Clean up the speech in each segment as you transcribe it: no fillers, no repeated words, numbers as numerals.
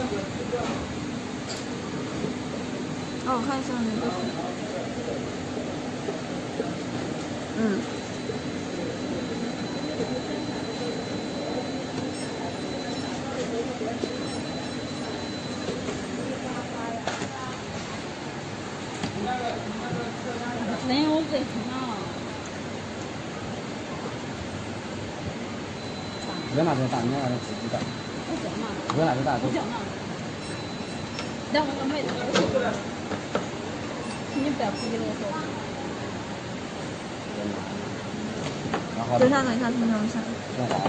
哦，我看一下那个。嗯。 没有这呢。 不要拿这大，你要拿这自己的。不要拿这大，都。 让我妹子，你不要逼我说。 等一下，等一下，等一下。 正好。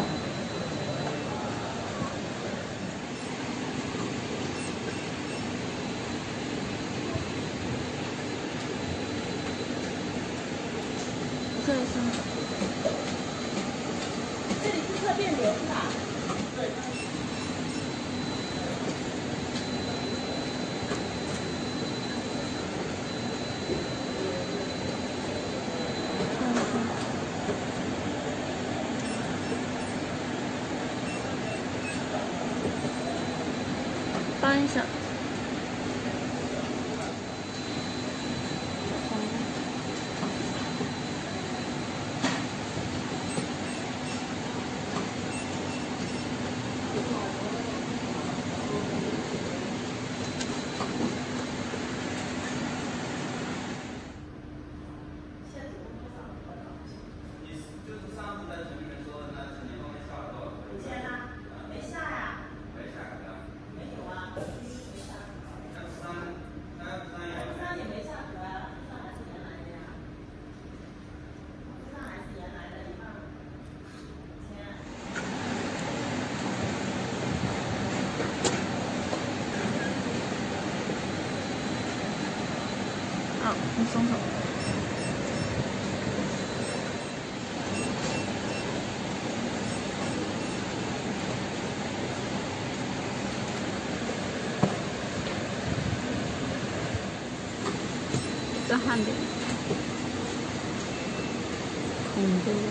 这里是。 这里是侧电流是吧？对。 搬一下。你松手。再焊点。对的。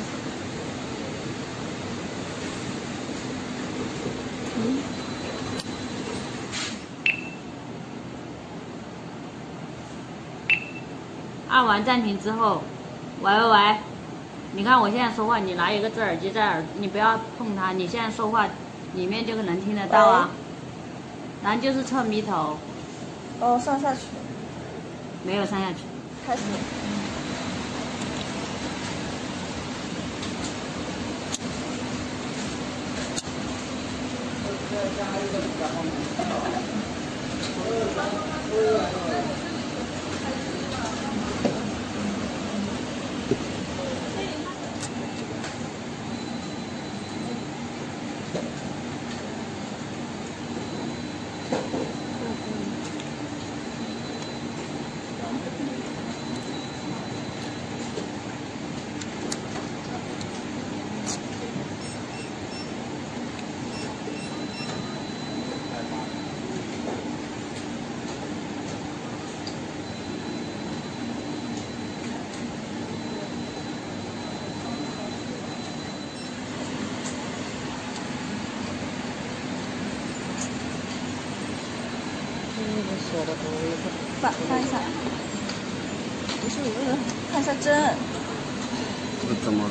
按完暂停之后，喂喂喂，你看我现在说话，你拿一个这耳机在你不要碰它，你现在说话里面就能听得到啊。然后就是侧咪头。 哦，上下去。 没有上下去。 开始。翻一下，不是，我是看一下针。 这个怎么？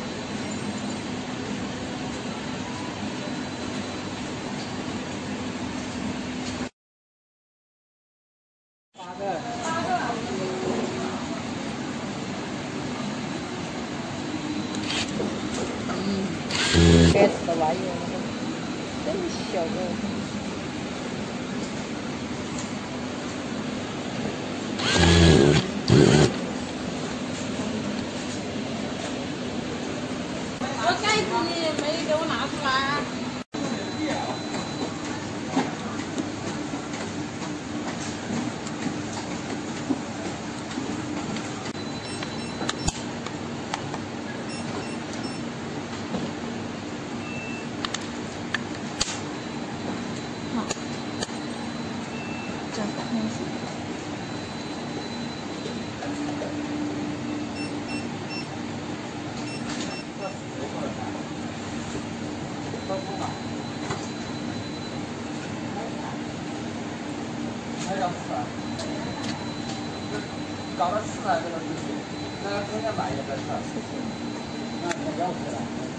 该死的玩意儿，真小个。没给我拿出来。 好。 要吃啊，搞到吃啊，这个东西，那中间买也在吃，那不要吃了。